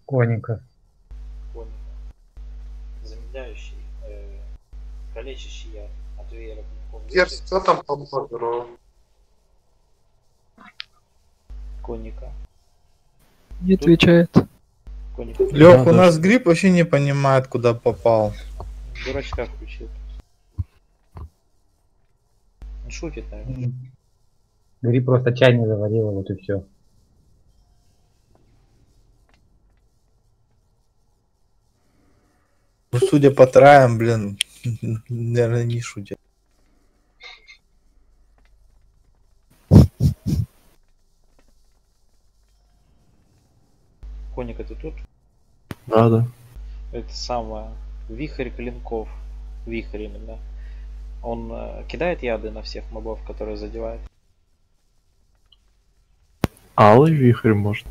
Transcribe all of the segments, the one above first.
Коника. Коника. Замедляющий, калечащий яд от веера. Дерз, кто там по модеру? Коника. Не отвечает. Коника. Лёх, у нас гриб вообще не понимает, куда попал. Дурачка включил. Он шутит, наверное. Гри просто чай не заварила, вот и все. Ну, судя по траям, блин, наверное, не шутит. Коника, ты тут? Да. Это самое. Вихрь клинков. Вихрь именно. Он кидает яды на всех мобов, которые задевает. Алый вихрь может.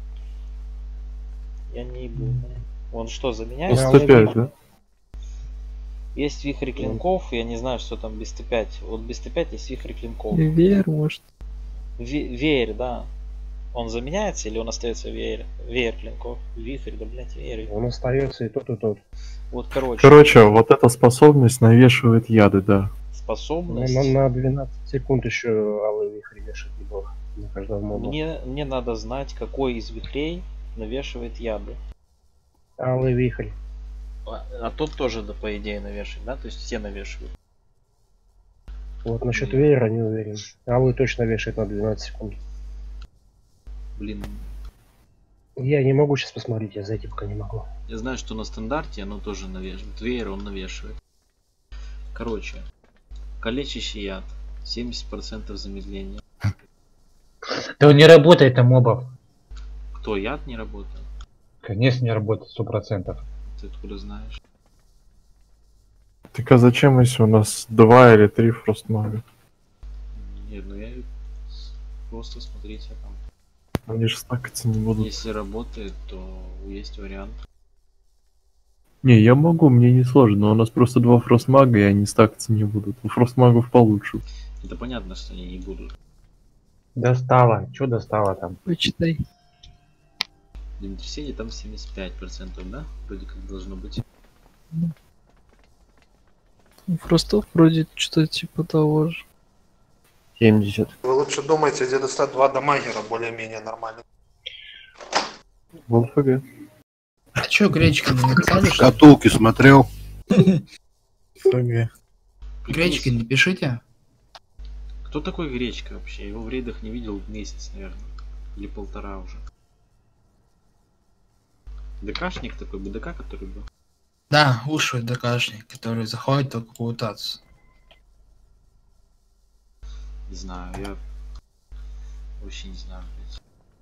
Я не ебу. Он что, заменяет? Ну, 105, да? Есть вихрь клинков, я не знаю, что там без Т5. Вот без Т5 есть вихрь клинков. И веер может. Веер, да. Он заменяется или он остается веер? Веер клинков. Вихрь, да блять, веер. Он остается и тот, и тот. Вот короче. Короче, вот эта способность навешивает яды, да. Способность. На 12 секунд еще алый вихрь вешает неплохо на каждого моба. Мне надо знать, какой из вихрей навешивает яды. Алый вихрь. А тот тоже, да, по идее, навешивает, да? То есть все навешивают. Вот насчет веера не уверен. Алый точно вешает на 12 секунд. Блин. Я не могу сейчас посмотреть, я зайти пока не могу. Я знаю, что на стандарте оно тоже навешивает. Веер он навешивает. Короче. Калечащий яд. 70% замедления. Да он не работает на мобов. Кто, яд не работает? Конечно, не работает 100%. Ты откуда знаешь? Так а зачем, если у нас 2 или 3 фростмага? Нет, ну я просто смотрите там. Они же стакаться не будут. Если работает, то есть вариант. Не, я могу, мне не сложно, но у нас просто 2 фростмага, и они стакаться не будут. У фростмагов получше. Это понятно, что они не будут. Достала. Что достала там? Почитай. Землетрясение там 75%, да? Вроде как должно быть. У фростов вроде что-то типа того же. 70. Вы лучше думайте, где достать 2 дамагера более-менее нормально. В ЛФГ. А чё, гречки не написали? Шкатулки смотрел. ФГ. Гречки напишите. Кто такой Гречка вообще? Его в рейдах не видел месяц, наверное. Или 1,5 уже. ДКшник такой, БДК, который был. Да, ушлый ДКшник, который заходит только по мутацию. Не знаю, я вообще не знаю, блядь.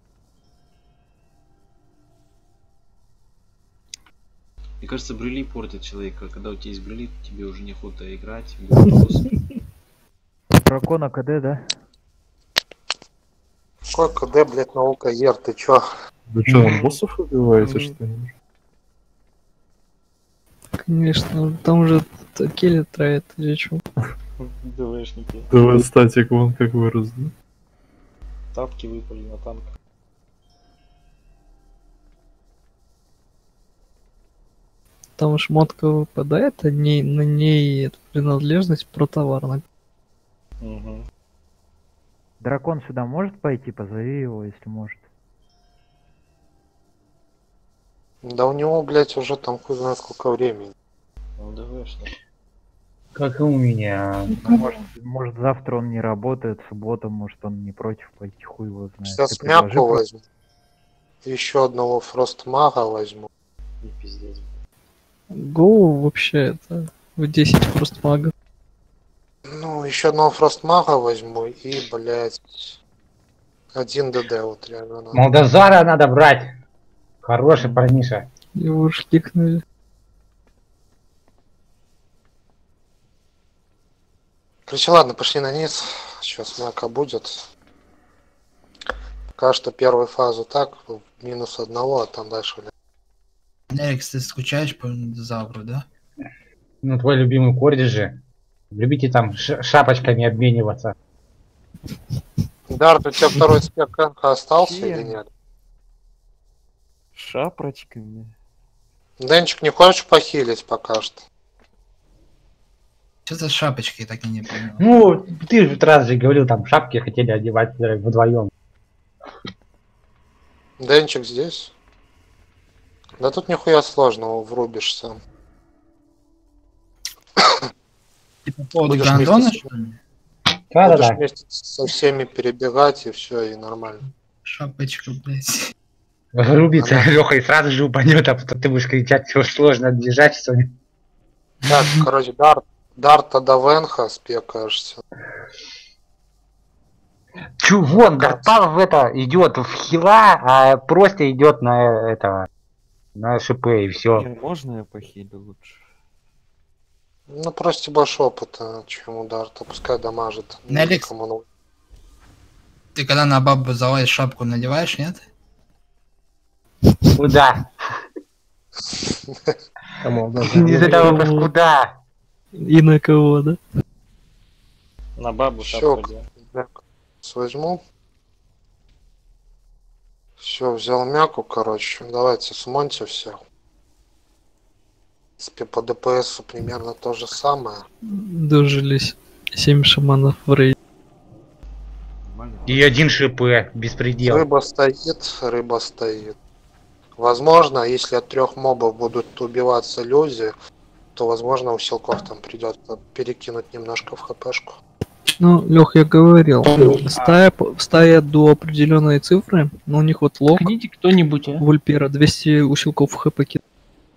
Мне кажется, брюли портят человека. Когда у тебя есть брюли, тебе уже неохота играть. Дракона КД, да? Какой КД, блядь, наука Ер, ты чё? Вы что, там боссов убиваете, что ли? Конечно, там же Келли травит или что. ДВшники. ДВ статик вон как вырос, да? Тапки выпали на танк. Там шмотка выпадает, а на ней принадлежность протоварная. Угу. Дракон сюда может пойти? Позови его, если может. Да у него, блядь, уже там хуй знает сколько времени. Ну, ДВшник. Как и у меня. Может завтра он не работает, в субботу, может он не против пойти, хуй его знает. Сейчас Ты предложи мяку просто. возьму. Еще одного фростмага возьму. Не пиздец. Гоу вообще это в 10 просто мага. Ну, еще одного фростмага возьму и, блядь, 1 ДД вот реально надо. Молдозара надо брать. Хороший парниша. Его уж кикнули. Короче, ладно, пошли на низ. Сейчас мяка будет. Пока что первую фазу так, минус 1, а там дальше, блядь. Эрикс, ты скучаешь по динозавру, да? Ну, твой любимый кордиш же. Любите там шапочками обмениваться. Дарт, у тебя второй спек остался или нет? Шапочками. Денчик, не хочешь похилить пока что? Что за шапочки, я так и не понял. Ну, ты же раз же говорил, там шапки хотели одевать вдвоем. Денчик здесь? Да тут нихуя сложного, врубишься. И по поводу Будешь гандона, вместе с- что ли? Будешь Да-да-да. вместе со всеми перебегать, и все, и нормально. Шапочка, блядь. Рубится Ага. Леха и сразу же упадет, а потом ты будешь кричать, что сложно отбежать, что ли. Так, короче, Дарта до Венха спекаешься. Чу, вон, Гартал в это идет в хила, а просто идет на этого, на ШП и все. Можно я похилю лучше? Ну, просто больше опыта, чем у Дарта. Пускай дамажит. Неликс? Кому ну- Ты когда на бабу залазишь, шапку надеваешь, нет? Куда? Кому Не задал вопрос, куда? И на кого, да? На бабу Всё. шапку делал. Возьму. Все, взял мяку, короче. Давайте смоньте всех. В принципе, по ДПС примерно то же самое. Дожились 7 шаманов в рейде. И один ШП, беспредел. Рыба стоит. Возможно, если от 3 мобов будут убиваться люди, то, возможно, у силков там придется перекинуть немножко в хпшку. Ну, Лех, я говорил, стая до определенной цифры, но у них вот лог, Ходите кто-нибудь, а? Вульпера, 200 усилков в хп кидает.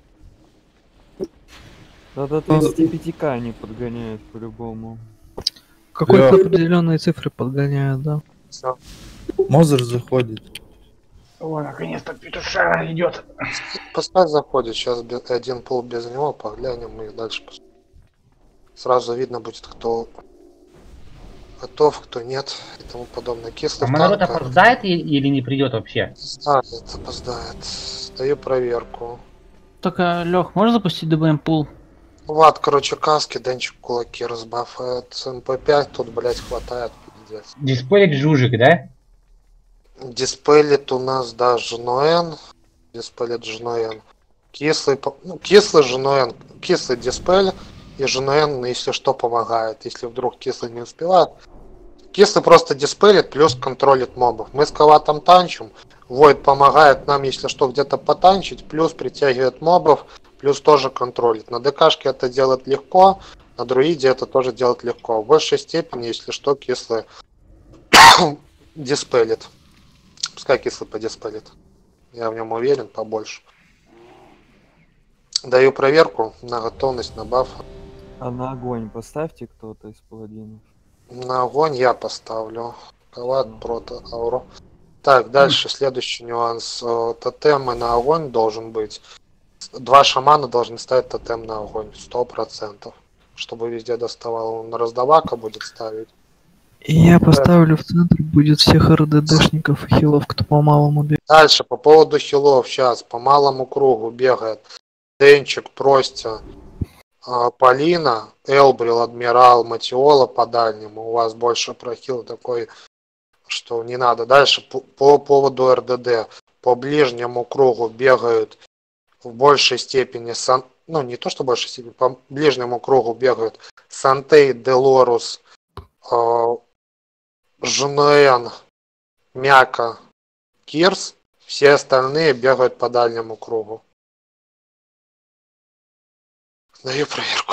Да до 35к они подгоняют по-любому. Какой-то определенные цифры подгоняют, да. Всё. Мозер заходит. О, наконец-то петуша идет. Пускай заходит, сейчас один пул без него, поглянем и дальше. Сразу видно будет, кто готов, кто нет и тому подобное. Кислый А народ танк, опоздает или не придет вообще? опоздает. Даю проверку. Только, Лех, можешь запустить ДБМ пул? Влад, короче, каски, Денчик кулаки разбафает. С МП5 тут, блять, хватает, пиздец. Диспелит жужик, да? Диспелит у нас, да, Жноэн. Диспелит Жноэн. Кислый Жноэн. Кислый диспель. И Жноэн, если что, помогает. Если вдруг кислый не успевает. Кислый просто диспелит, плюс контролит мобов. Мы с Каватом танчим. Войд помогает нам, если что, где-то потанчить. Плюс притягивает мобов. Плюс тоже контролит. На ДКшке это делать легко. На друиде это тоже делать легко. В большей степени, если что, кислый диспелит. Пускай кислый подиспелит. Я в нем уверен побольше. Даю проверку на готовность, на баф. А на огонь поставьте кто-то из паладинов. На огонь я поставлю. Кават, прото, ауру. Так, дальше следующий нюанс. Тотемы на огонь должен быть. 2 шамана должны ставить тотем на огонь. 100%. Чтобы везде доставало. Он на раздавака будет ставить. И я поставлю в центр, будет всех РДДшников и хилов, кто по малому бегает. Дальше, по поводу хилов. Сейчас, по малому кругу бегает Денчик, Простя, Полина, Элбрил, Адмирал, Матиола по дальнему. У вас больше прохил такой, что не надо. Дальше, по поводу РДД. По ближнему кругу бегают в большей степени, ну не то что в большей степени, по ближнему кругу бегают Сантей, Делорус, Жнен, Мяка, Кирс. Все остальные бегают по дальнему кругу. Даю проверку.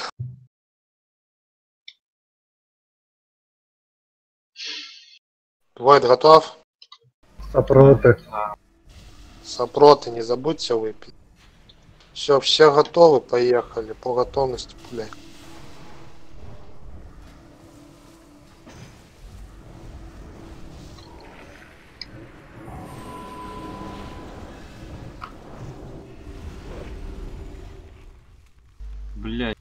Войд готов? Сопроты. Сопроты, не забудьте выпить. Все готовы, поехали. По готовности пуляй. Блядь.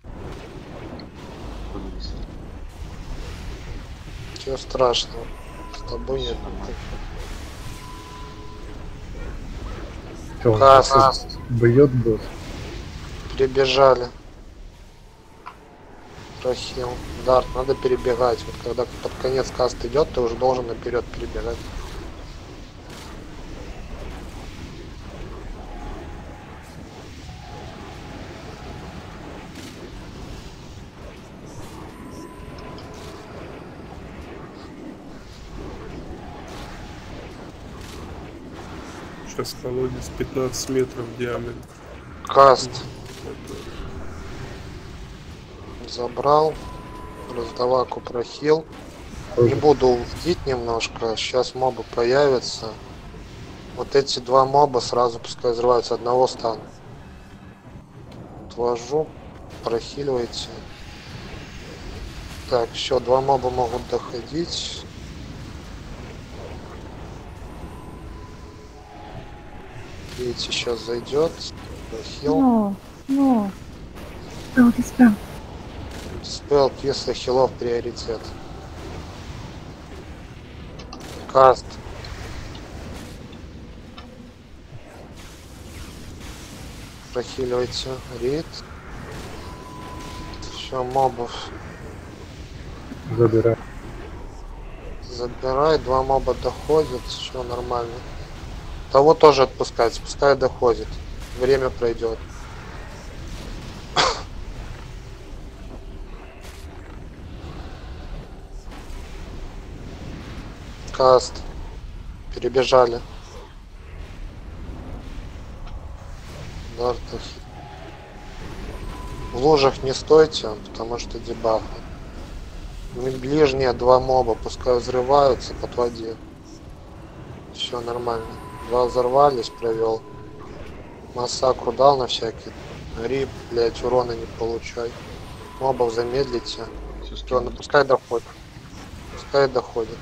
Ничего страшного. С тобой нет. Касс. Бьет босс. Прибежали. Прохил. Дарт, надо перебегать. Вот когда под конец каст идет, ты уже должен наперед перебегать. Сейчас колодец 15 метров в диаметре. Каст. Забрал. Раздаваку прохил. Не буду уходить немножко. Сейчас мобы появятся. Вот эти два моба сразу пускай взрываются. Одного стану. Отвожу. Прохиливайте. Так, еще два моба могут доходить. Третий сейчас зайдет. Прохил. Диспел, если хилов приоритет. Каст. Прохиливайте. Рейд. Еще мобов. Забирай. Забирай, два моба доходят, все нормально. Того тоже отпускать, пускай доходит. Время пройдет. Каст. Перебежали. Дартахи. В лужах не стойте, потому что дебафы. Ближние два моба пускай взрываются под воде. Все нормально. Два взорвались, провел. Массакру дал на всякий. Рип, блять, урона не получай. Мобов замедлите. Все, ну пускай доходит. Пускай доходит.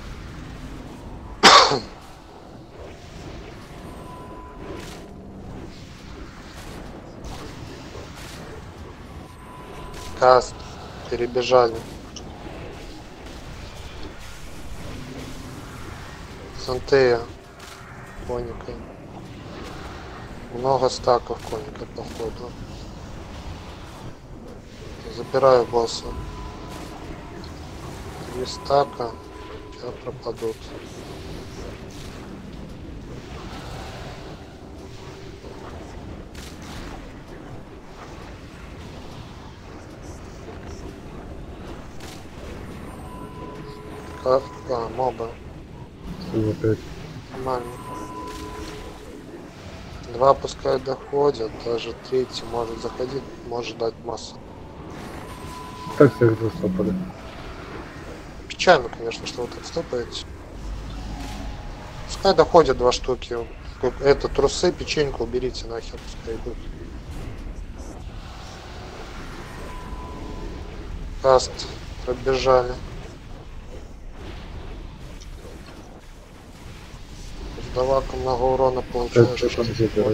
Каст. Перебежали. Сантея. Коника. Много стаков коника походу. Забираю босса. 3 стака. Сейчас пропадут. Как? А, моба. Нормально. Два пускай доходят, даже третий может заходить, может дать массу. Так всех застопали. Печально, конечно, что вы так стопаете. Пускай доходят два штуки. Это трусы, печеньку уберите нахер, пускай идут. Каст. Пробежали. Давака много урона получаешь.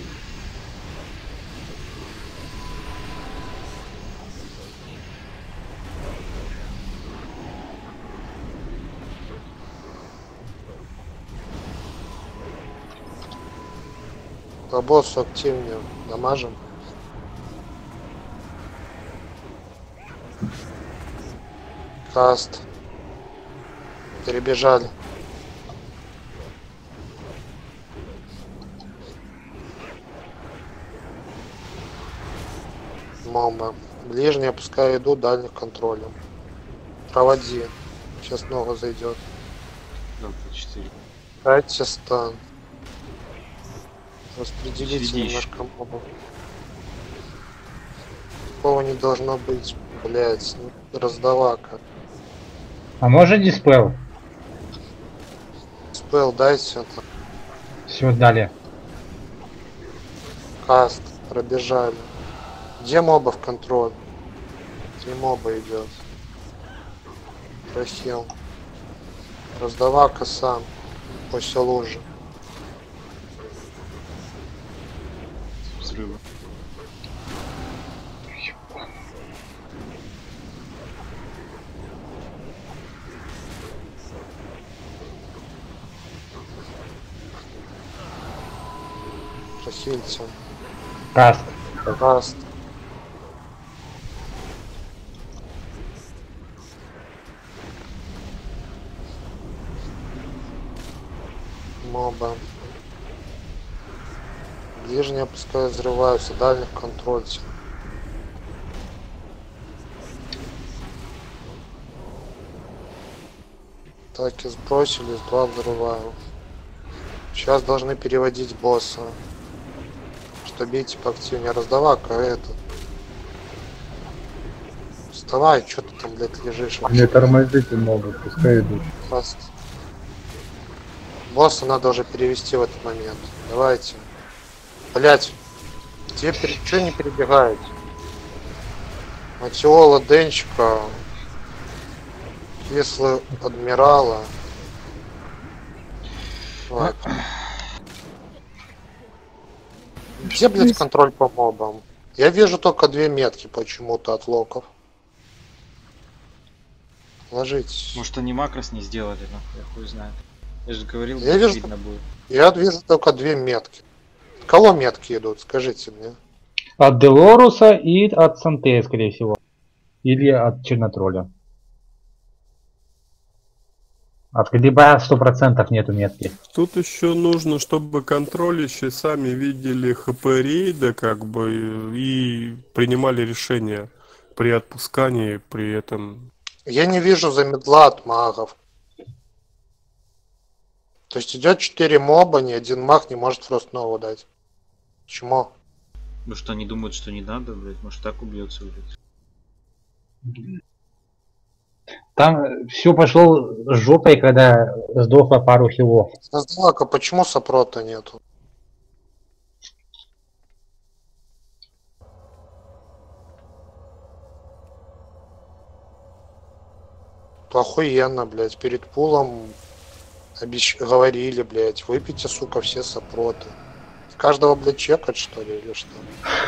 По боссу активнее дамажим. Каст. Перебежали. Моба. Ближние пускай идут, дальних контролем. Проводи. Сейчас много зайдет. 4. Дайте стан. Распределите немножко мобов. Такого не должно быть, блять, раздавака. А может диспел? Спел дайте это. Все, дали. Каст. Пробежали. Где моба в контроль? 3 моба идет. Прохил. Раздавака сам. После лужи. Взрывы. Прохильте. Каст. Каст. Моба. Ближние пускай взрываются, дальних контрольте. Таки сбросились, 2 взрываю. Сейчас должны переводить босса. Что бейте поактивнее. Раздавака это. Вставай, что ты там, блядь, лежишь? Не тормозите много, пускай идут. Фаст. Босса надо уже перевести в этот момент. Давайте. Блять. Где что не перебегаете? Матиола Денчика. Если адмирала. Ладно. Где, блядь, контроль по мобам? Я вижу только 2 метки почему-то от локов. Ложитесь. Может они макрос не сделали, нахуй, я хуй знает. Я же говорил, Я вижу, видно будет. я вижу только 2 метки. От кого метки идут, скажите мне. От Делоруса и от Сантея, скорее всего. Или от Чернотролля. От Калибра 100% нету метки. Тут еще нужно, чтобы контролище сами видели ХП рейда, как бы, и принимали решения при отпускании, при этом. Я не вижу замедла от магов. То есть идет 4 моба, ни один маг не может фростнову дать. Почему? Ну что, они думают, что не надо, блядь, может так убьется, блядь. Там все пошло жопой, когда сдохла пару хилов. Раздавака, почему сопрота нету? То охуенно, блядь, перед пулом говорили, блядь, выпейте, сука, все сопроты. Каждого, блядь, чекать, что ли, или что?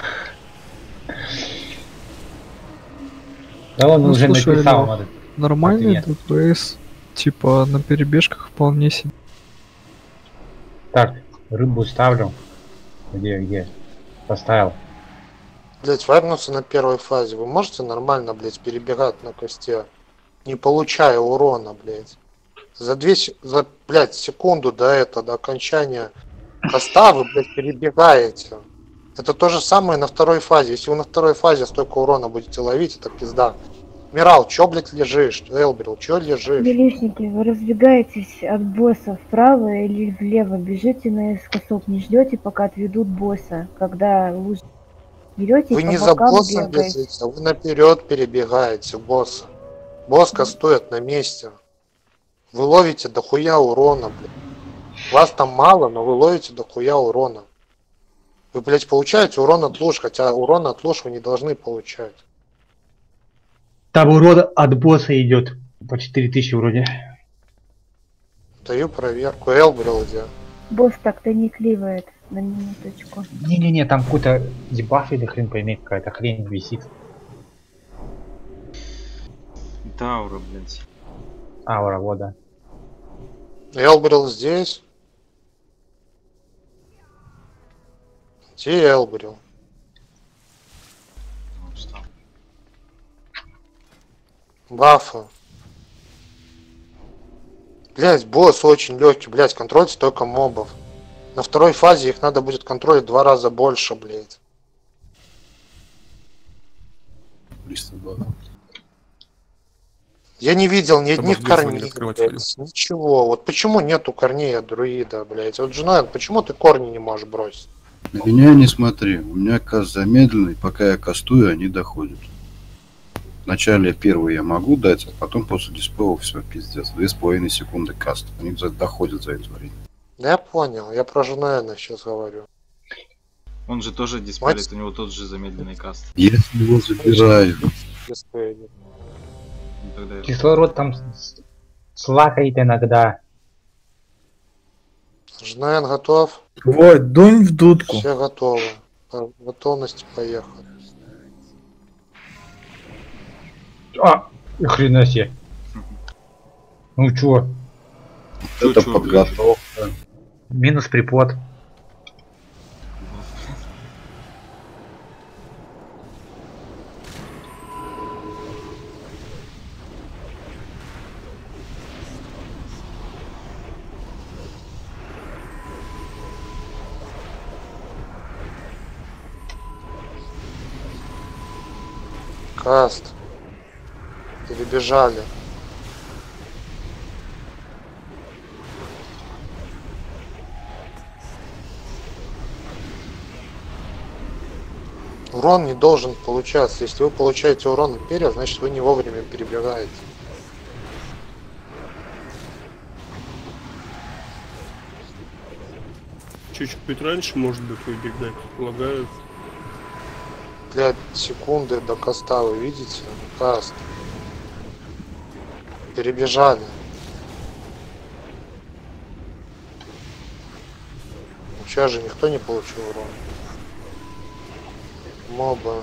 Да он уже слушай, написал. да, нормальный ДПС, типа на перебежках вполне себе. Так, рыбу ставлю. Где? Поставил. Блядь, вайпнуться на первой фазе. Вы можете нормально, блядь, перебегать на косте, не получая урона, блядь? За, блядь, секунду до окончания коста вы, блядь, перебегаете. Это то же самое на второй фазе. Если вы на второй фазе столько урона будете ловить, это пизда. Мирал, чё, блядь, лежишь? Элбрил, чё лежишь? Милишники, вы разбегаетесь от босса вправо или влево, бежите на эскосок, не ждете, пока отведут босса, когда лучше берете. Вы и не по за бокам боссом бегаете. бежите, а вы наперед перебегаете босса. Босс кастует на месте. Вы ловите дохуя урона, блядь. Вас там мало, но вы ловите дохуя урона. Вы, блядь, получаете урон от луж, хотя урон от луж вы не должны получать. Там урон от босса идет по 4000 вроде. Даю проверку. Элбрил где? Босс так-то не кливает на минуточку. Не-не-не, там какой-то дебаф или хрен пойми, какая-то хрень висит. Это аура, блядь. Аура, вот, да. Элбрил здесь? Где Элбрил? Бафа. Блять, босс очень легкий, блять, контролить только мобов. На второй фазе их надо будет контролить 2 раза больше, блять. Я не видел ни одних корней, блядь, ничего. Вот почему нету корней от друида, блять? Вот, Джуноэн, почему ты корни не можешь бросить? На меня не смотри, у меня каст замедленный, пока я кастую, они доходят. Вначале первый я могу дать, а потом после диспела все пиздец. 2,5 секунды каст. Они доходят за это время. Да я понял, я про Джуноэна сейчас говорю. Он же тоже диспелит, у него тот же замедленный каст. Я его забираю. Кислород там слакает иногда. Джуноэн готов? Вот, дунь в дудку. Все готовы. По готовности поехали. А, хрена себе. Ну чё? Это подготовка. Минус припод. Каст. Перебежали. Урон не должен получаться. Если вы получаете урон от перьев, значит вы не вовремя перебегаете. Чуть-чуть раньше, может быть, выбегать. Лагают. 5 секунды до каста, вы видите? Каст. Перебежали. Сейчас же никто не получил урон. Моба.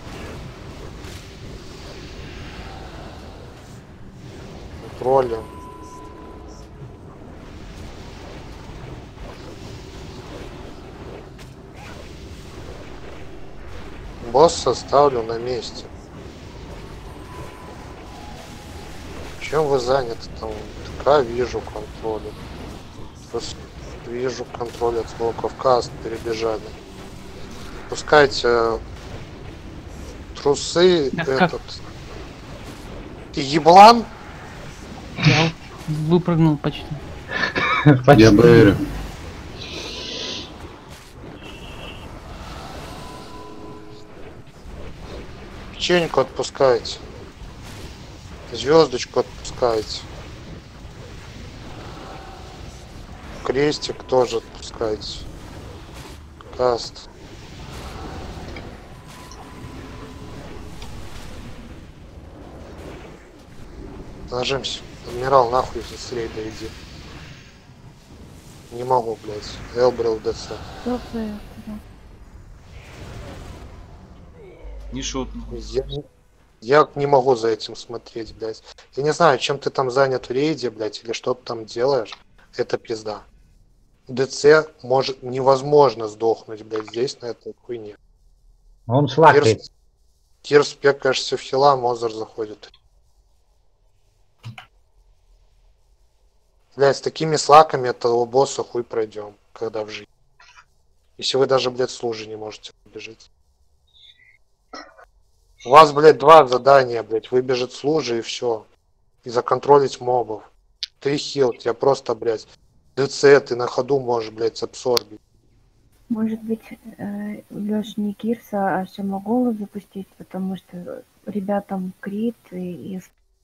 Тролли. Босса ставлю на месте. Чем вы заняты там? ТК вижу, контроль. Вижу контроль от блоков, каст, перебежали. Пускайте трусы, этот. Ты еблан? Я выпрыгнул почти. Я БР. Печеньку отпускайте. Звездочку отпускайте. Крестик тоже отпускайте. Каст. Нажимся. Адмирал, нахуй быстрее иди. Не могу, блять. Элбрил ДЦ. Не шутно. Я не могу за этим смотреть, блять. Я не знаю, чем ты там занят в рейде, блять, или что ты там делаешь. Это пизда. ДЦ может невозможно сдохнуть, блять, здесь на этой хуйне. Он слакает. Тирс пекаешься в хила, Мозер заходит. Блять, с такими слаками этого босса хуй пройдем, когда в жизни. Если вы даже, блять, с лужи не можете выбежать. У вас, блядь, 2 задания, блядь, выбежать с лужи и все. И законтролить мобов. Ты хил, тебя просто, блядь, ДЦ, ты на ходу можешь, блядь, абсорбить. Может быть, Лёш, не Кирса, а Шамоголу запустить, потому что ребятам крит и...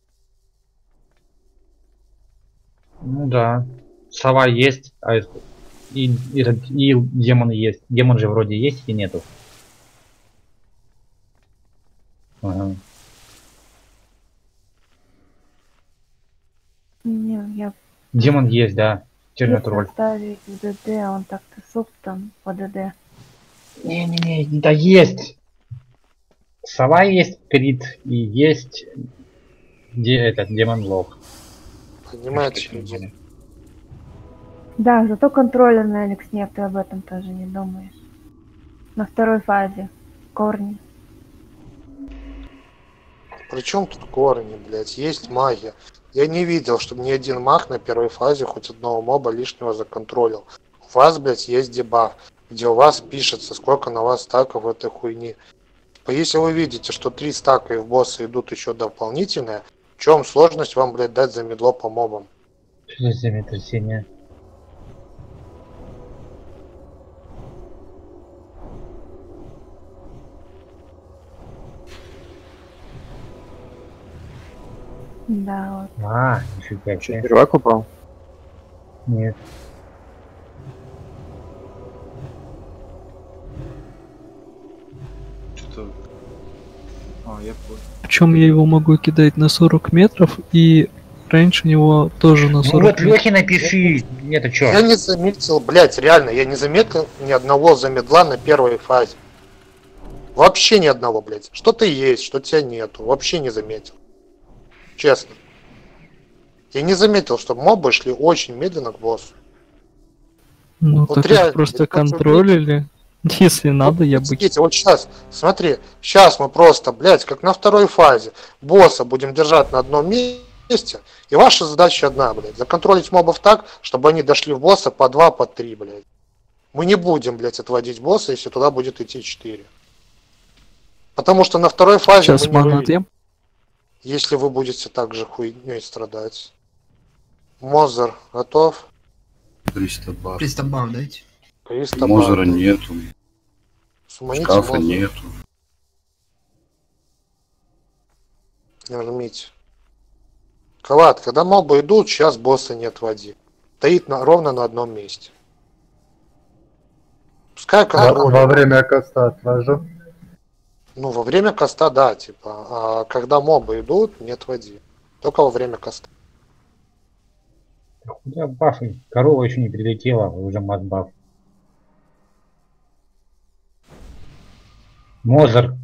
Ну да. Сова есть, и демон есть. Демон же вроде есть и нету. Ага. Не, я... Демон есть, да. Чернотроль. Ставить в ДД, а он так-то суп там по ДД. Не-не-не, да есть. Сова есть, крит и есть этот демон лох. Понимаете, люди. Да, зато контроля на Алекс нет, ты об этом тоже не думаешь. На второй фазе. Корни. Причем тут корни, блядь? Есть магия. Я не видел, чтобы ни один маг на первой фазе хоть одного моба лишнего законтролил. У вас, блядь, есть дебаф, где у вас пишется, сколько на вас стаков в этой хуйни. Если вы видите, что 3 стака и в босса идут еще дополнительные, в чем сложность вам, блядь, дать за медло по мобам? Что за землетрясение? Да, вот. А, нифига себе. Первак упал? Нет. Что? А, я понял. Причем я его могу кидать на 40 метров, и раньше него тоже на 40 Ну вот, метров. Лёхе напиши. Это чё? Я не заметил, блядь, реально, я не заметил ни одного замедла на первой фазе. Вообще ни одного, блядь. Что-то есть, что тебя нету. Вообще не заметил. Честно. Я не заметил, что мобы шли очень медленно к боссу. Ну Вот так реально, их просто это как контролили. Если надо, я бы... Смотрите, вот сейчас, смотри, сейчас мы просто, блядь, как на второй фазе, босса будем держать на одном месте, и ваша задача одна, блядь, законтролить мобов так, чтобы они дошли в босса по 2, по 3, блядь. Мы не будем, блядь, отводить босса, если туда будет идти 4. Потому что на второй фазе Сейчас мы не мана выведем, отъем. если вы будете так же хуйней страдать. Мозер готов? Пристабав дайте. Пристабав. Мозера нету. Суманите Шкафа Мозер. нету. Жмите. Калат, когда мобы идут, сейчас босса не отводи. Стоит ровно на одном месте. Пускай контроль. Во время каста отвожу. Ну, во время каста, да, типа. А когда мобы идут, не отводи. Только во время каста. Куда бафы? Корова еще не прилетела, уже мат-баф. Мозер.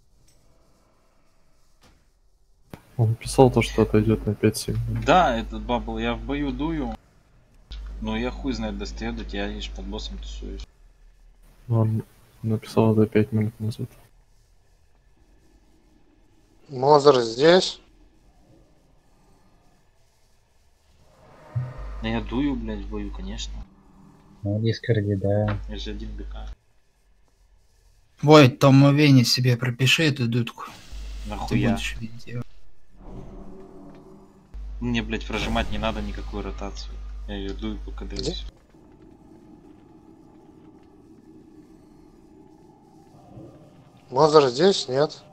Он писал то, что отойдет на 5 секунд. Да, этот бабл, я в бою дую. Но я хуй знает, достаю до тебя, лишь под боссом тусуешь. Он написал это 5 минут назад. Мозер здесь. Да я дую, блядь, в бою, конечно. Ну, в Дискорде, да. Я же один БК. Войт, Том Вене себе пропиши эту дудку. Нахуя? Ты будешь видеть. Мне, блядь, прожимать не надо никакую ротацию. Я ее дую, пока даюсь. Мозер здесь? Нет.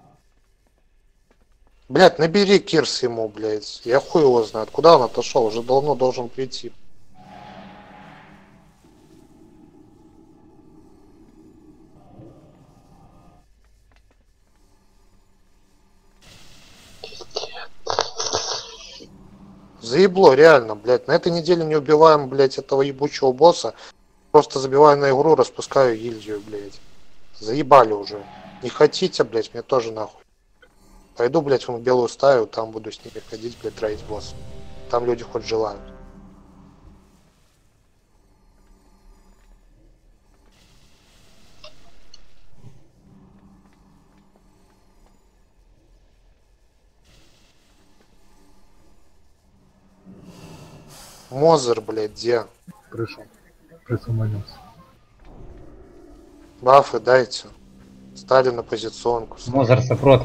Блять, набери Кирс ему, блять. Я хуй его знает. Куда он отошел? Уже давно должен прийти. Заебло, реально, блядь. На этой неделе не убиваем, блядь, этого ебучего босса. Просто забиваю на игру, распускаю гильдию, блядь. Заебали уже. Не хотите, блядь, мне тоже нахуй. Пойду, блядь, в белую стаю, там буду с ними ходить, блядь, троить босса. Там люди хоть желают. Мозер, блядь, где? Пришел. Присуманился. Бафы дайте. Стали на позиционку. Мозер сопрот.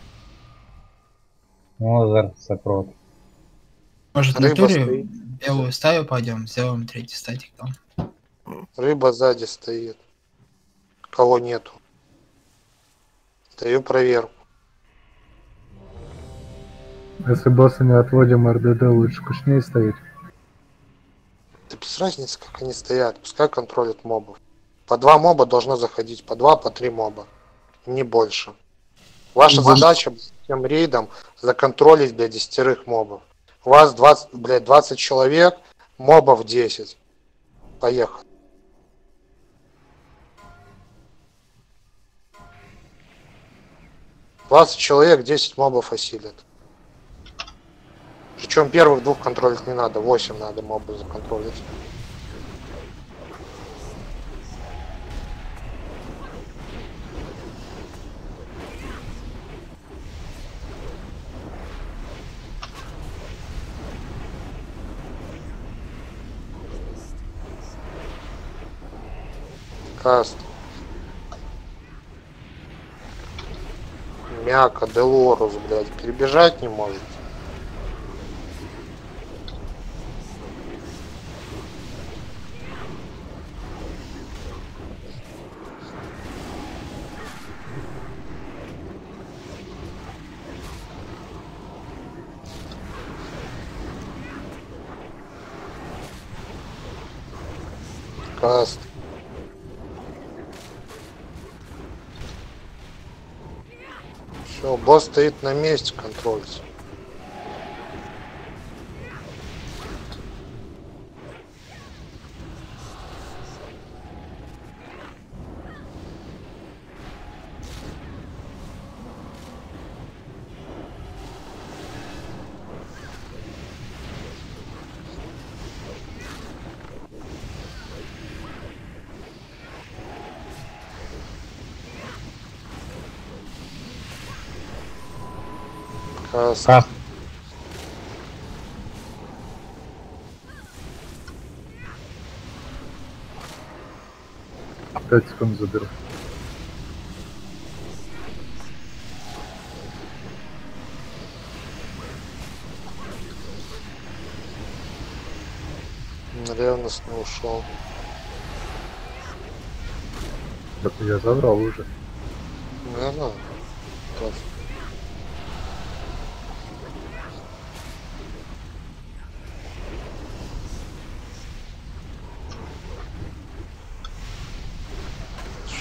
Мозер сопрот. Может, на Рыба туре стоит. белую стаю пойдем, сделаем третий статик там. Рыба сзади стоит. Кого нету. Даю проверку. Если босса не отводим, РДД лучше кушнее стоит. Да без разницы, как они стоят. Пускай контролят мобов. По 2 моба должно заходить. По 2, по 3 моба. Не больше. Ваша задача всем рейдом законтролить, блядь, 10 мобов. У вас 20, блядь, 20 человек, мобов 10. Поехали. «20 человек, 10 мобов осилят. Причем первых 2 контролить не надо, 8 надо мобов законтролить. Каст. Мяка, Делорус, блядь, перебежать не может. Каст. Все, босс стоит на месте, контролится. Каст. Пять секунд заберу. Ревностно ушел. Так я забрал уже. Наверное.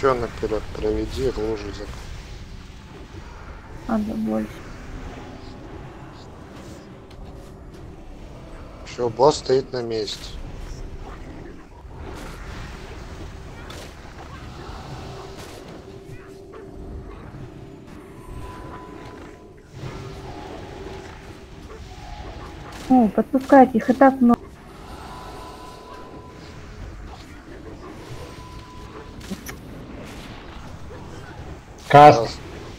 Еще наперед проведи, лужу за. Надо больше. Все, босс стоит на месте. Ну, подпускайте их и так много. Каст.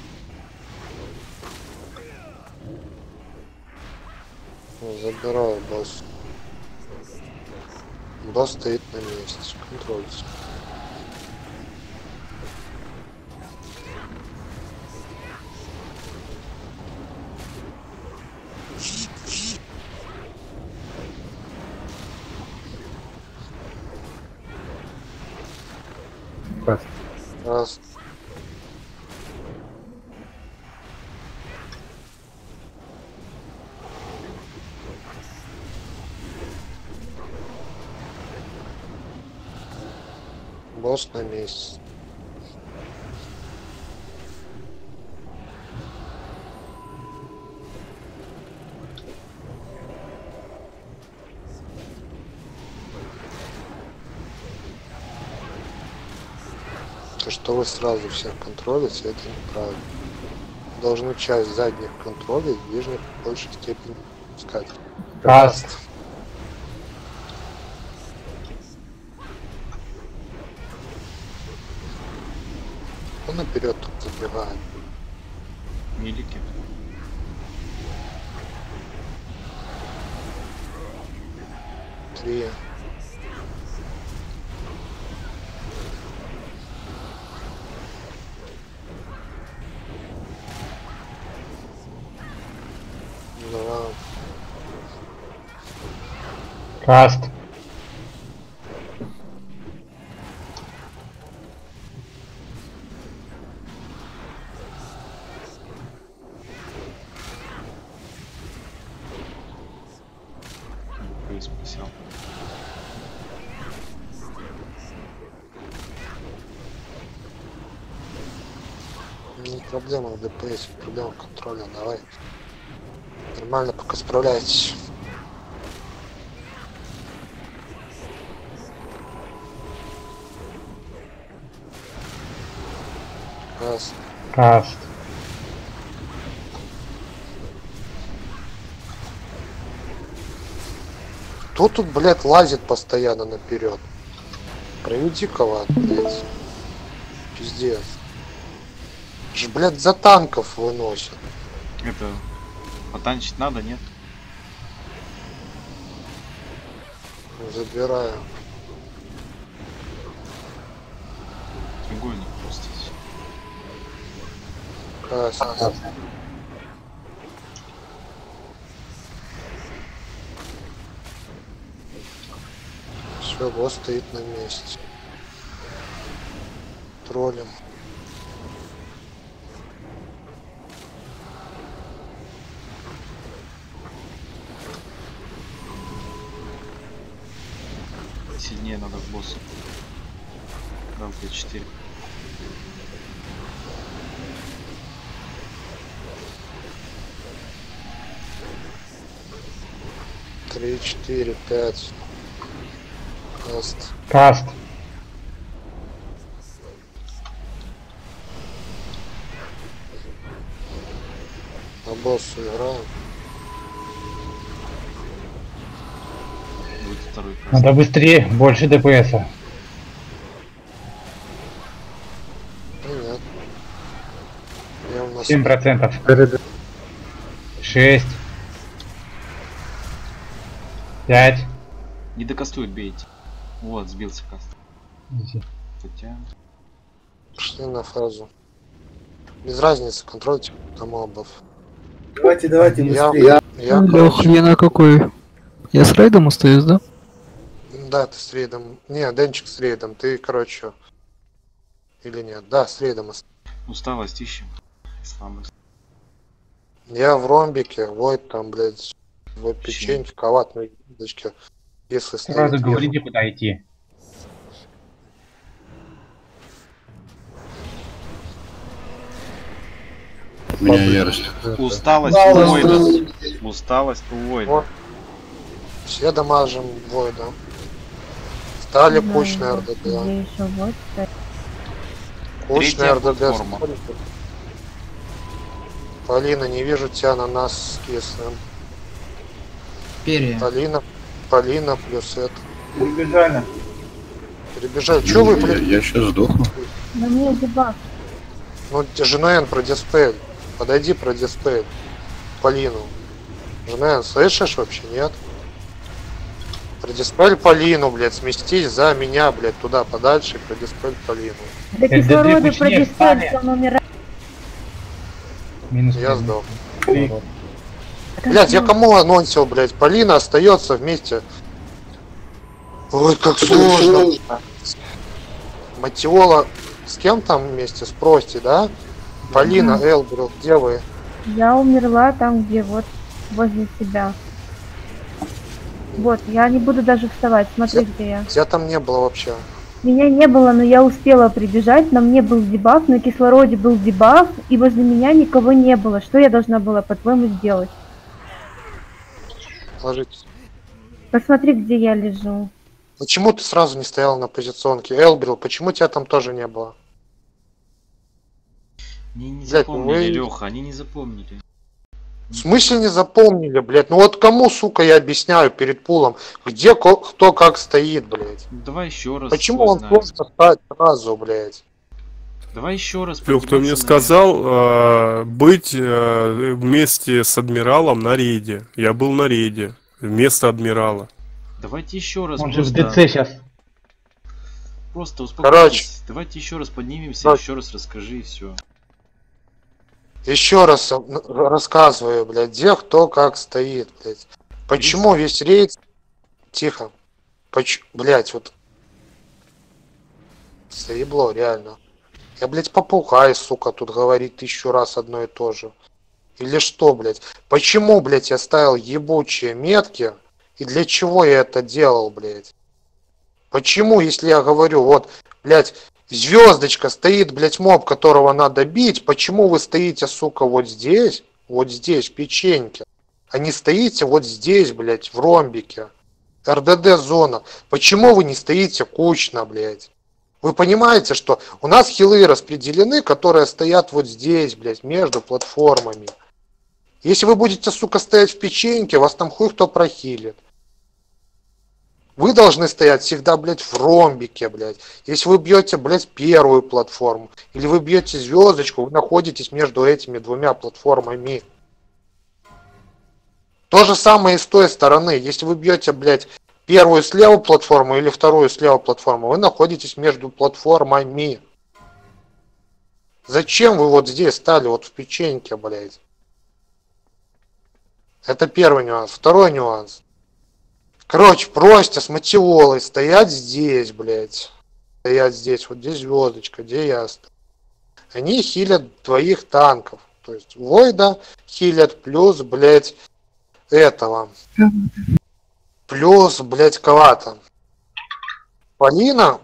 Забираю босс. Босс стоит на месте. Контроль. Раз. Босс на месте. То, что вы сразу всех контролите, это неправильно. Должны часть задних контролить, ближних в большей степени пускать. Каст. Он наперед тут забегает. Милики. Три. Два. Каст. Спасибо. Не проблема в ДПС, проблема в контроле, давай. Нормально пока справляйтесь. Раз. Каст. Кто тут, блядь, лазит постоянно наперед? Проведи кого, блядь. Пиздец. Ж, блядь, за танков выносят. Это потанчить надо, нет? Забираю. Треугольник просто. Каст. Все, босс стоит на месте. Троллим. Сильнее надо к боссу. Рамка 4. Три, четыре, пять. Каст. Каст. На боссу играем. Будет второй каст. Надо быстрее, больше ДПС-а. Нет. Я у нас 7%. 6. 5. Не докастует, бейте. Вот, сбился каст. Хотя... Пошли на фазу. Без разницы, контрольте там мобов. Давайте, быстрее. Лех, я на какой? Я с рейдом остаюсь, да? Да, ты с рейдом. Не, Денчик с рейдом. Ты, короче... Или нет? Да, с рейдом. Усталость ищем. Слабость. Я в ромбике, Войт там, блядь, в печеньке, коватной дочке. Если Сразу стоит, говорите, куда идти. меня ярость. Усталость у Войда. Усталость у Войда. Вот. Все дамажим Войда. Стали Да, кучный вот, РДД. где еще вот, кстати. Кучный Третья РДД. платформа. Полина, не вижу тебя на нас с кислым. Перья. Полина плюс это. Перебежали. Перебежали. Че вы, блин? Я сейчас сдохну. На мне дебаг. Ну, Женуэн, продиспель. Подойди, продиспель. Полину. Женуэн, слышишь вообще, нет? Продиспель Полину, блядь, сместись за меня, блядь, туда подальше, продиспель Полину. Да кислороды продиспель, он умирает. Я сдох. Блядь, я кому анонсил, блядь? Полина остается вместе. Ой, как сложно. Матиола с кем там вместе? С Прости, да? Полина, Элбрил, где вы? Я умерла там, где вот, возле себя. Вот, я не буду даже вставать, смотри, где я. Тебя там не было вообще. Меня не было, но я успела прибежать, на мне был дебаф, на кислороде был дебаф, и возле меня никого не было. Что я должна была, по-твоему, сделать? Ложитесь. Посмотри, где я лежу. Почему ты сразу не стоял на позиционке? Элбрил, почему тебя там тоже не было? Они не Блядь, запомнили, Леха, они не запомнили. В смысле не запомнили, блядь? Ну вот кому, сука, я объясняю перед пулом, где кто как стоит, блядь? Давай еще раз. Почему он просто ставит сразу, блядь? Давай еще раз. Лех, ты мне сказал быть вместе с адмиралом на рейде. Я был на рейде вместо адмирала. Давайте еще раз. Он же в ДЦ сейчас. Просто успокойтесь. Короче. Давайте еще раз поднимемся, еще раз расскажи и все. Еще раз рассказываю, блядь, где кто как стоит, блядь. Почему весь рейд... Тихо. Блядь, вот... Заебло, реально. Я, блядь, попугай, сука, тут говорит 1000 раз одно и то же. Или что, блядь? Почему, блядь, я ставил ебучие метки? И для чего я это делал, блядь? Почему, если я говорю, вот, блядь, звездочка стоит, блядь, моб, которого надо бить, почему вы стоите, сука, вот здесь, в печеньке, а не стоите вот здесь, блядь, в ромбике? РДД зона. Почему вы не стоите кучно, блядь? Вы понимаете, что у нас хилы распределены, которые стоят вот здесь, блядь, между платформами. Если вы будете, сука, стоять в печеньке, вас там хуй кто прохилит. Вы должны стоять всегда, блядь, в ромбике, блядь. Если вы бьете, блядь, первую платформу, или вы бьете звездочку, вы находитесь между этими двумя платформами. То же самое и с той стороны. Если вы бьете, блядь, первую слева платформу или вторую слева платформу, вы находитесь между платформами. Зачем вы вот здесь стали, вот в печеньке, блядь? Это первый нюанс. Второй нюанс. Короче, Прости с Матиолой стоять здесь, блядь. Стоять здесь, вот здесь звездочка, где я стою. Они хилят твоих танков. То есть Войда хилят плюс, блядь, этого. Плюс, блядь, кого-то. Полина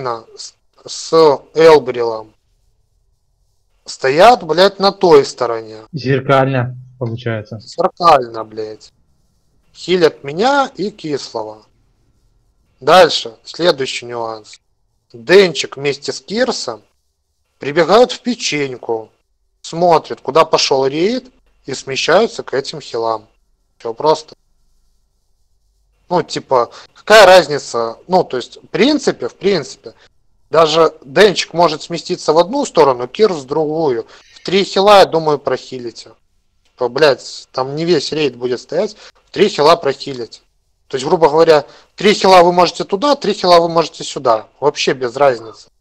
с Элбрилом стоят, блядь, на той стороне. Зеркально, получается. Зеркально, блядь. Хилят меня и Кислого. Дальше, следующий нюанс. Денчик вместе с Кирсом прибегают в печеньку, смотрят, куда пошел рейд, и смещаются к этим хилам. Все просто. Ну, типа, какая разница? Ну, то есть, в принципе, даже Денчик может сместиться в одну сторону, Кирс в другую. В 3 хила, я думаю, прохилите. Типа, блядь, там не весь рейд будет стоять, в 3 хила прохилить. То есть, грубо говоря, 3 хила вы можете туда, 3 хила вы можете сюда. Вообще без разницы.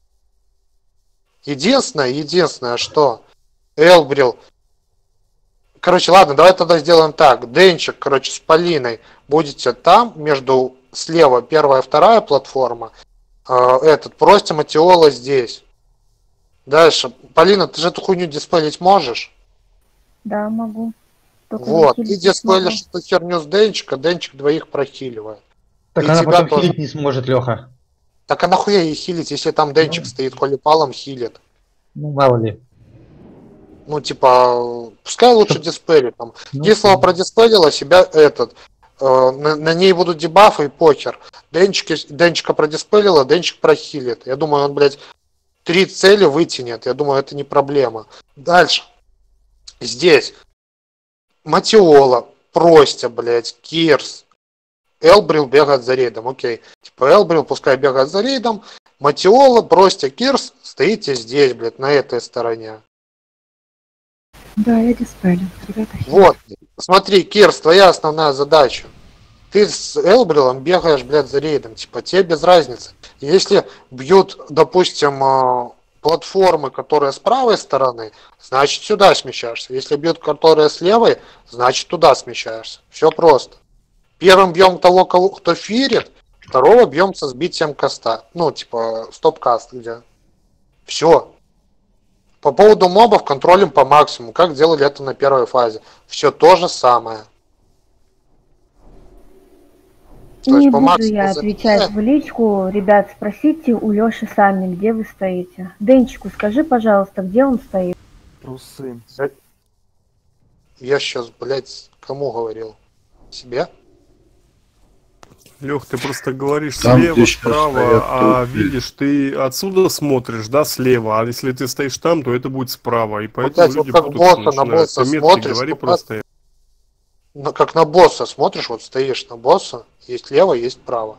Единственное, что Элбрил... Короче, ладно, давай тогда сделаем так. Денчик, короче, с Полиной будете там, между слева первая, вторая платформа. Прости, Матиола здесь. Дальше. Полина, ты же эту хуйню диспелить можешь? Да, могу. Только вот, ты диспелишь эту херню с Денчика, Денчик двоих прохиливает. Так и она потом тоже... хилить не сможет, Леха. Так а нахуя ей хилить, если там Денчик стоит, колипалом хилит? Ну, мало ли. Ну, типа, пускай лучше диспелит. Там. Кислого продиспелила, себя этот. На ней будут дебафы и покер. Денчика продиспелила, Денчик прохилит. Я думаю, он, блядь, 3 цели вытянет. Я думаю, это не проблема. Дальше. Здесь. Матиола, Простя, блядь, Кирс. Элбрил бегает за рейдом, окей. Типа Элбрил пускай бегает за рейдом. Матиола, Простя, Кирс, стоите здесь, блядь, на этой стороне. Да, я диспелю. Ребята, Вот, смотри, Кирс, твоя основная задача. Ты с Элбрилом бегаешь, блядь, за рейдом. Типа, тебе без разницы. Если бьют, допустим, платформы, которые с правой стороны, значит сюда смещаешься. Если бьют, которые с левой, значит туда смещаешься. Все просто. Первым бьем того, кто фирит, второго бьем со сбитием каста. Ну, типа, стоп-каст где. Все. По поводу мобов контролем по максимуму, как делали это на первой фазе. Все то же самое. Не буду я отвечать в личку. Ребят, спросите у Лёши сами, где вы стоите. Денчику скажи, пожалуйста, где он стоит. Трусы. Я сейчас, блядь, кому говорил? Себе? Лех, ты просто говоришь Там, слева, где сейчас справа, стоят а трупы. видишь, ты отсюда смотришь, да, слева, а если ты стоишь там, то это будет справа, и поэтому Опять люди вот как путаться босса на начинают. босса Ты метки смотришь, говори вот просто. как на босса смотришь, вот стоишь на босса, есть лево, есть право.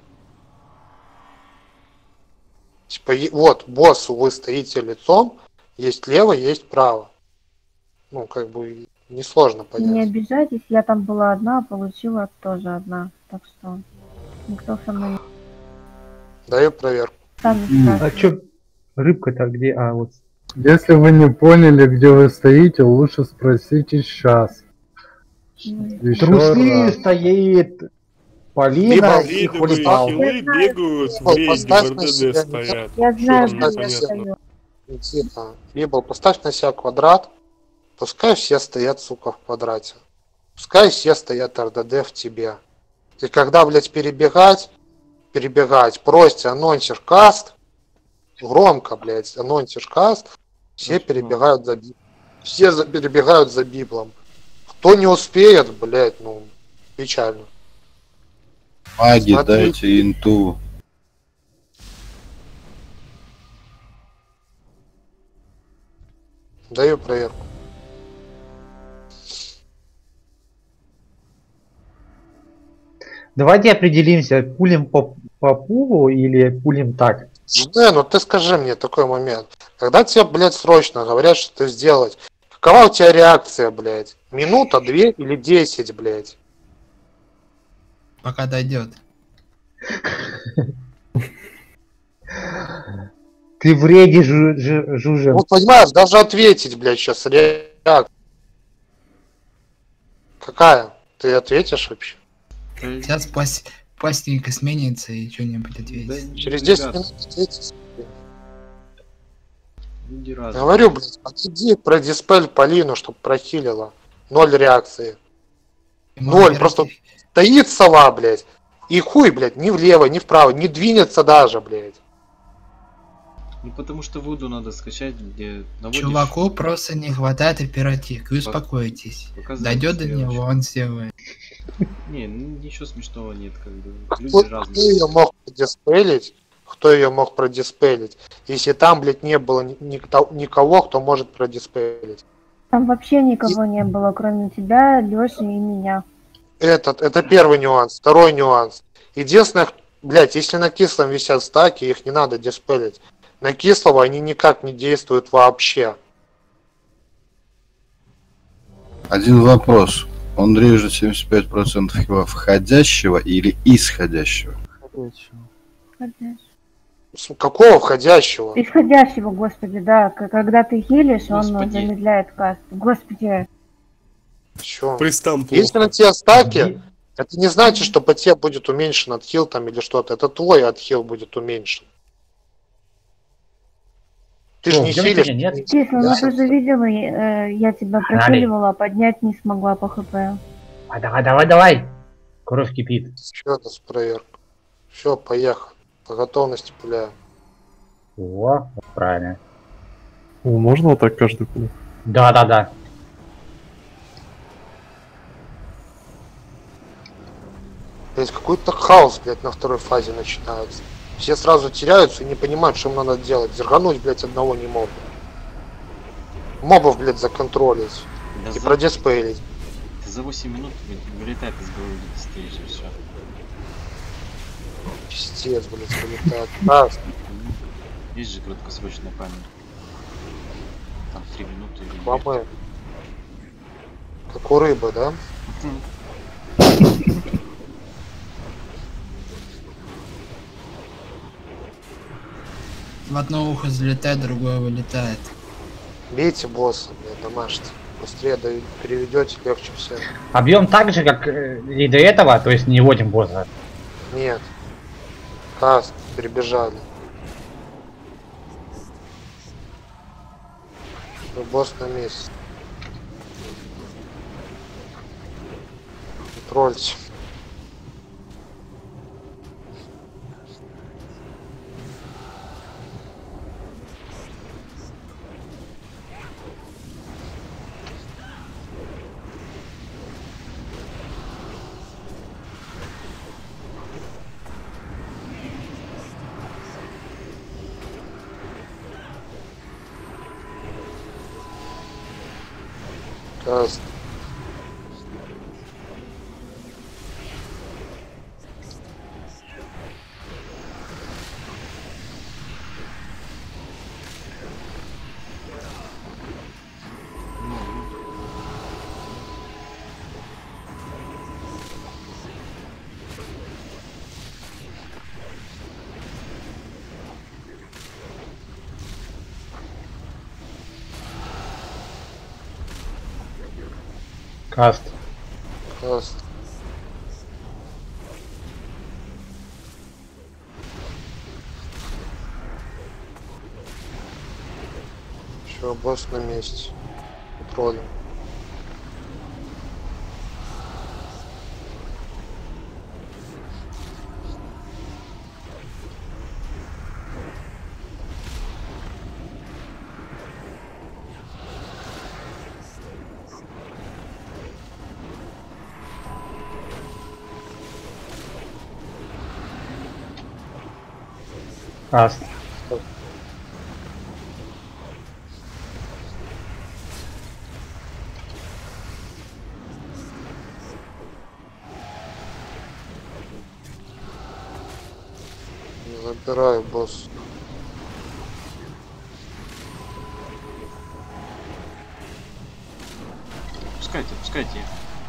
Типа, вот, боссу вы стоите лицом, есть лево, есть право. Ну, как бы, несложно понять. Не обижайтесь, я там была одна, а получила тоже одна. Так что никто со мной не... Даю проверку. Сами А скажете. чё, рыбка-то где? А, вот. Если вы не поняли, где вы стоите, лучше спросите сейчас. Еще Трусы раз. стоит Полина Либо и Видовые Хулигал. хилы бегают в рейде, Поставь в на РДД себя, стоят. Я знаю, Что что там я непонятно? стою. Тихо. Либо поставь на себя квадрат, пускай все стоят, сука, в квадрате. Пускай все стоят РДД в тебе. И когда, блядь, перебегать, просто анонсишь каст, громко, блядь, анонсишь каст, все перебегают за библом. Все перебегают за библом. Кто не успеет, блядь, ну, печально. Маги, Смотри. дайте инту. Даю проверку. Давайте определимся, пулим по пулу или пулим так. Ну ты скажи мне такой момент. Когда тебе, блядь, срочно говорят, что сделать, какова у тебя реакция, блядь? Минута, 2 или 10, блядь? Пока дойдет. Ты в рейде жужжем. Вот понимаешь, даже ответить, блядь, сейчас реакция. Какая? Ты ответишь вообще? Сейчас пластинка сменится и что-нибудь ответит. Через 10 минут ответить. Люди разные. Говорю, блядь, отойди, продиспель Полину, чтоб прохилила. 0 реакции. 0, просто стоит сова, блядь. И хуй, блядь, ни влево, ни вправо, не двинется даже, блядь. Ну потому что Вуду надо скачать, где наводишь. Чуваку просто не хватает оперативки, успокойтесь. Показывай Дойдет до слева него, ещё. он сделает. Не, ну ничего смешного нет, как бы. Кто Люди разные. ее мог продиспелить? Кто ее мог продиспелить? Если там, блядь, не было никого, кто может продиспелить. Там вообще никого не было, кроме тебя, Лёши и меня. Это первый нюанс. Второй нюанс. Единственное, блядь, если на кислом висят стаки, их не надо диспелить. На кислого они никак не действуют вообще. Один вопрос. Он режет 75% хила входящего или исходящего? Какого входящего? Исходящего, господи, да. Когда ты хилишь, он Господи. замедляет каст. Господи. Чё? Пристам Если на тебе стаки, это не значит, что по тебе будет уменьшен отхил там или что-то. Это твой отхил будет уменьшен. Ты же не хилишь. Честно, ну ты же видела, я тебя прохиливала, а поднять не смогла по хп. А давай. Кровь кипит. Еще раз проверка. Все, поехали. По готовности пуляю. О, правильно. О, можно вот так каждый круг? Да. Есть какой-то хаос, блядь, на второй фазе начинается. Все сразу теряются и не понимают, что им надо делать. Зергануть, блядь, одного не могут. Мобов, блядь, законтролить. Да И продиспейлить. За 8 минут вылетает из головы стейджа, все. Пиздец, блядь, вылетает. Да. Есть же краткосрочная память. Там 3 минуты или Бабы. Как у рыбы, да? В одно ухо залетает, другое вылетает. Бейте босса, блядь, домашний. Быстрее переведете, легче всем. Объем так же, как и до этого, то есть не вводим босса. Нет. Каст, перебежали. Босс на месте. Контрольте. Каст. Каст. Каст. Все, босс на месте. Контролем. Каст. Забираю босс. Пускайте.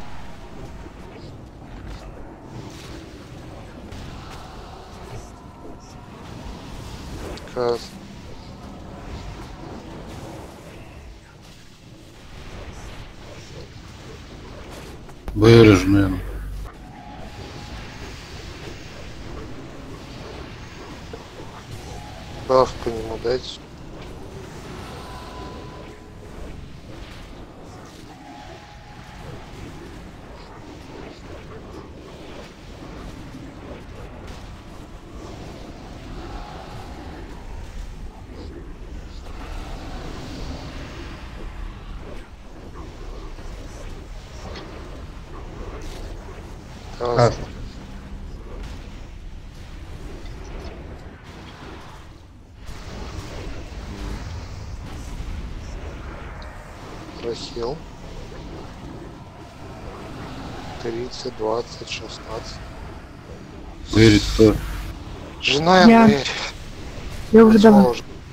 Каст. Бережно. Баф по нему дайте. Каст. Прохил. 30, 20, 16. Верит кто? Жена Я. дверь. Я уже давно.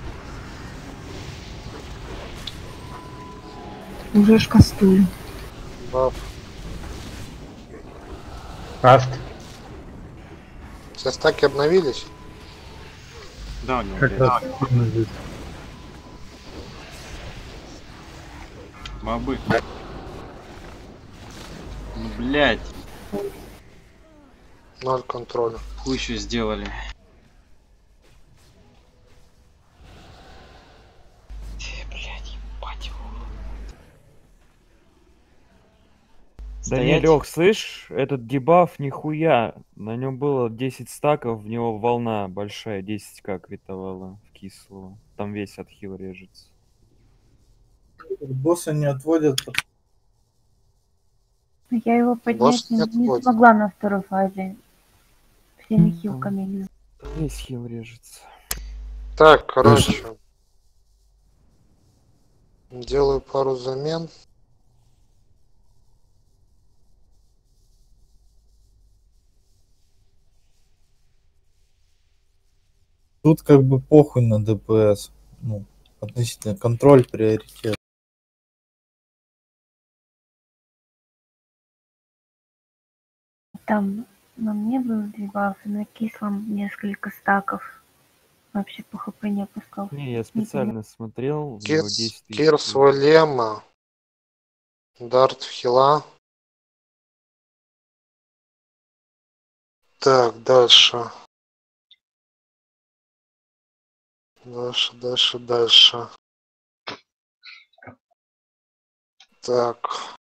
Уже ж кастую. Баф. Каст. Все стаки обновились? Да, у него, Как блядь. раз сильно здесь. Мобы. Ну, блядь. 0 контроля. Хуй еще сделали. Блядь, ебать его. Да не, Лёх, слышь, этот дебаф нихуя. На нем было 10 стаков, в него волна большая, 10к критовала в кислого. Там весь отхил режется. Босса не отводят. Я его поднять не смогла на второй фазе. Всеми хилками. Весь хил режется. Так, короче. Делаю пару замен. Тут как бы похуй на ДПС. Ну, относительно контроль, приоритет. Там на мне был дебаф, на кислом несколько стаков. Вообще по хп не опускал. Не, я специально смотрел. В него 10 тысяч. Кирс Валема. Дарт в хила. Так, дальше. Дальше. Так.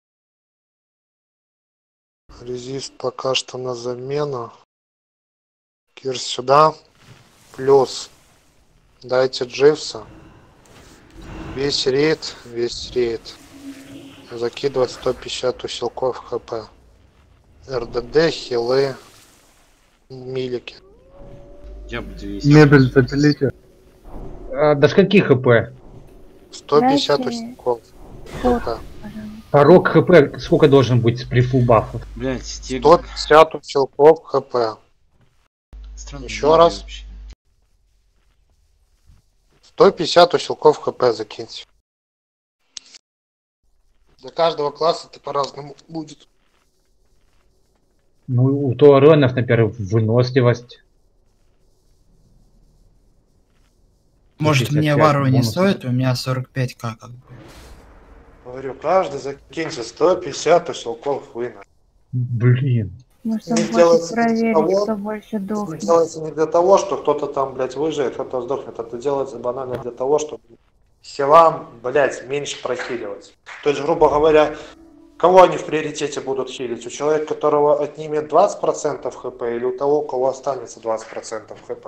Резист пока что на замену. Кирс сюда. Плюс. Дайте Дживса. Весь рейд. Закидывать 150 усилков хп. РДД, хилы, милики. Я бы 200. Мебель запилите. До скольки хп? 150 усилков хп. Порог хп сколько должен быть при фулл бафу? Блять, 150 усилков хп. Странно. Еще раз. Вообще. 150 усилков хп закиньте. Для каждого класса это по-разному будет. Ну, у Туаренов, например, выносливость. Может, мне вару не стоит, у меня 45к как бы. Говорю, каждый закиньте 150 усилков вынос. Блин. Может, он хочет проверить, кто больше Это дохнет. делается не для того, что кто-то там, блядь, выживет, кто-то сдохнет. Это делается банально для того, чтобы силам, блядь, меньше прохиливать. То есть, грубо говоря, кого они в приоритете будут хилить? У человека, которого отнимет 20% хп, или у того, у кого останется 20% хп?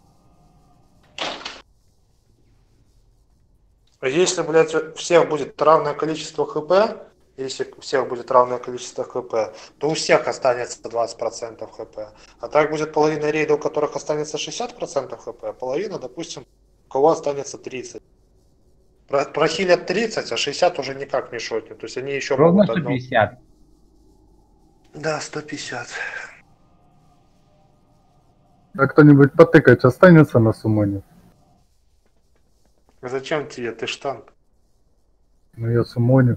Если, блядь, у всех будет равное количество хп, если у всех будет равное количество хп, то у всех останется 20% хп. А так будет половина рейда, у которых останется 60% хп, а половина, допустим, у кого останется 30%. Прохилят 30, а 60 уже никак не шотнет. То есть они еще Ровно могут 150. Да, 150. А кто-нибудь потыкать останется на суммоне? Зачем тебе? Ты ж танк. Ну я суммоню.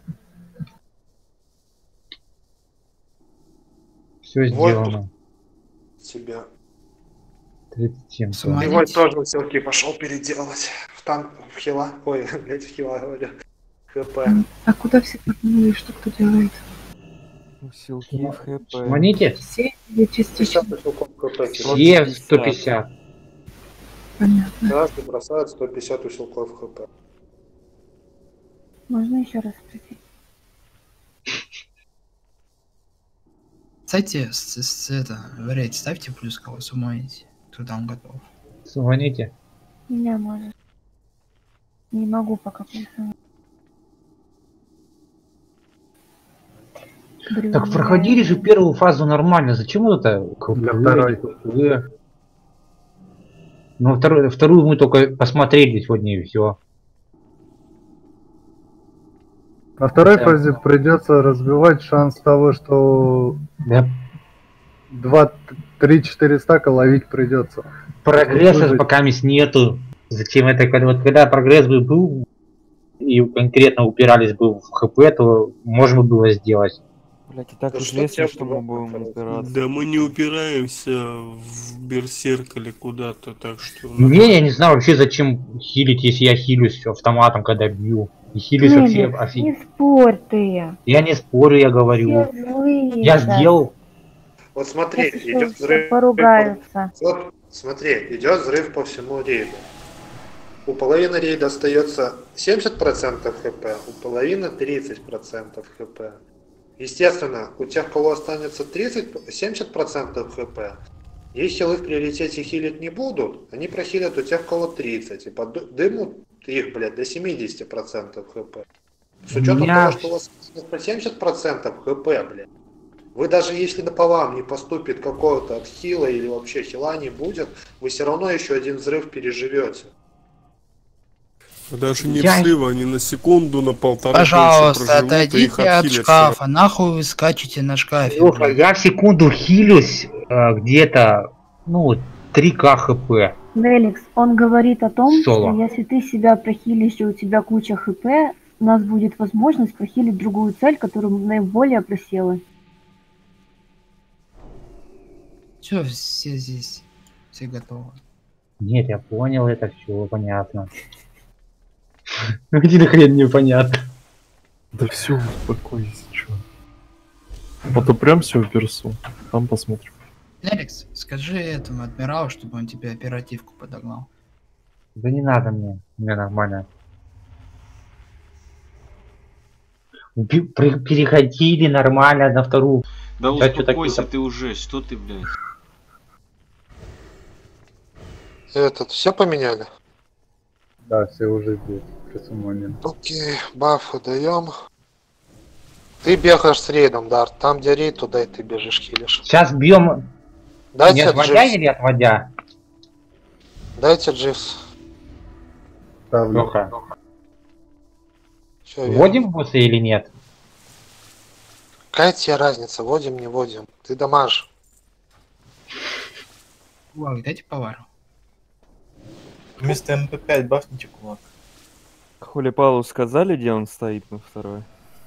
Все сделано. Тебя. 37. И вот тоже усилки пошел переделывать. В танк, в хила. Ой, блядь, в хила говорю. ХП. А куда все подняли, что кто делает? Усилки в хп. Звоните? Все или частично? Все 150. Понятно. Каждый бросает 150 усилков хп. Можно еще раз спросить? Кстати, в рейд ставьте плюс, кого суммаете, кто там готов. Звоните. Меня может. Не могу пока плюсовать. Так проходили же первую фазу нормально. Зачем вот это? Для второй. Ну, вторую мы только посмотрели сегодня и все. На второй фазе придется разбивать шанс того, что 2-3-4 стака ловить придется. Прогресса пока нету. Зачем это? Когда прогресс бы был и конкретно упирались бы в ХП, то можно было сделать. Блять, и так известно, что мы будем упираться. Да мы не упираемся в берсерк или куда-то, так что... Не, я не знаю вообще зачем хилить, если я хилюсь автоматом, когда бью. И хилюсь вообще офигеть. Не спорь ты. Я не спорю, я говорю. Я сделал. Вот смотри, идет взрыв. Поругаются. Вот, смотри, идет взрыв по всему рейду. У половины рейда остается 70% хп, у половины 30% хп. Естественно, у тех, у кого останется 70% хп, Если вы в приоритете хилить не будут, они прохилят у тех, кого 30, и подымут их, блядь, до 70% хп. С учетом того, что у вас по 70% хп, блядь. Вы даже если по вам не поступит какого-то отхила или вообще хила не будет, вы все равно еще один взрыв переживете. Даже не взрыв, они на секунду, на полтора. Пожалуйста, отойдите от шкафа. Нахуй вы скачете на шкафе? Леха, я в секунду хилюсь где-то, 3к хп. Неликс, он говорит о том, Соло. что если ты себя прохилишь и у тебя куча хп, у нас будет возможность прохилить другую цель, которая наиболее просела. Все, все здесь, все готовы. Нет, я понял, это все понятно. Один хрен непонятно. Да все, успокойся, чё. А то прям все в персу. Там посмотрим. Алекс, скажи этому адмиралу, чтобы он тебе оперативку подогнал. Да не надо мне, мне нормально. Переходили нормально на вторую. Да Сейчас успокойся ты уже, что ты, блядь? Все поменяли? Да, все уже здесь, при суммоне. Окей, бафы даем. Ты бегаешь с рейдом, Дар. Там, где рейд, туда и ты бежишь, хилишь. Сейчас бьем. Дайте не отводя дживс. или отводя? Дайте дживс. Леха. Всё, Вводим босса или нет? какая тебе разница, водим, не водим? Ты дамаж. Ой, дайте повару. Вместо МП5 бафните кулак. Хулипалу сказали, где он стоит на второй?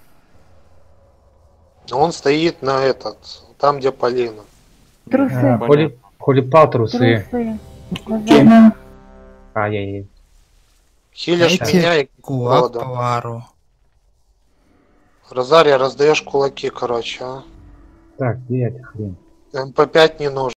Он стоит на там, где Полина. Трусы. Хулипал трусы. Трусы. Ай-яй-яй. Хилишь Дайте меня и кулак Рода. повару. Розария, раздаешь кулаки, короче, а? Так, где эта хрень? МП5 не нужен.